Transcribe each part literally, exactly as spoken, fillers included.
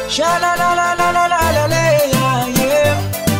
Sha la la la la la la la la, yeah.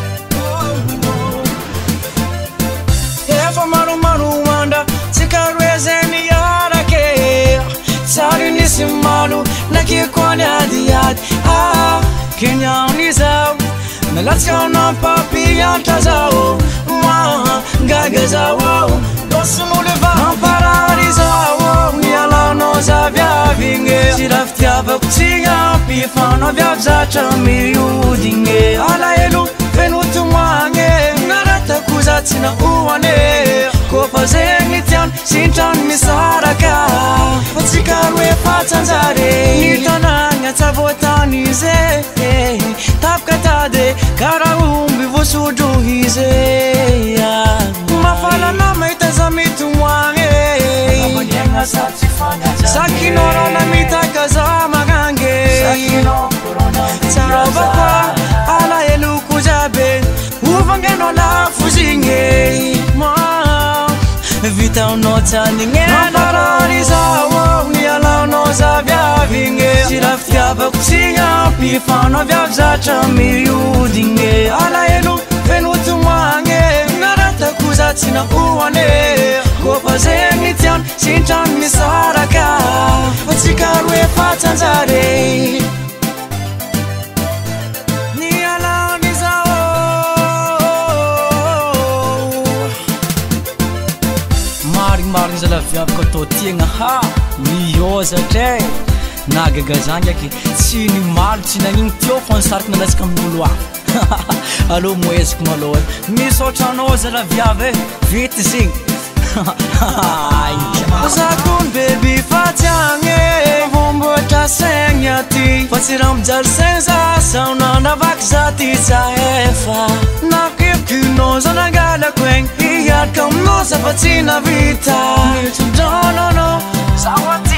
Efa maru maru wanda, sikarweze ni yarake. Sari nisi malu, nakikwani adiyad. Ah, Kenya unizao, nalatsia na papi yantazao. Mwa, gaga zao, dosumu leva amparalizao. Niala no zavia vinge, siraftia vakutia pifano vya vzacha miudinge. Ala elu, venutu mwange, narata kuzatina uwane. Kopa zengi tian, sintan misaraka. Patsikarwe patanzare, nitananga tabotanize. Tapkatade, karaumbi vosuduhize. Mafala na maitazamitu mwange. Sakino na mitakaza magange. Tarabakwa ala elu kujabe. Uvangeno na fuzinge. Vita unota ninge naparalizawo. Niala unoza vya vinge. Sirafia bakusinya pifano vya vzacha miudinge. Ala elu venutu mwange. Narata kuzatina uwane. Kopa zengi tian, sintan misaraka. Patsikarwe patanzare. Niala nizao. Mari mari nizala viavaka atao tiagna ha. Mioza tray. Nagaga zany aky tsy nimaly tsy nagnino teo fa nisarika nalatsaka amin'olo hafa. Allo moeziko malôha. Misaotra anao zala viavy vita zegny. Zakon baby fatiange Vombotra sengya ti Pasiram jar senza Sauna na vakzati sa efa Nakip kuno zana gala kweng Iyat kam no sa patina vita No no no Sawat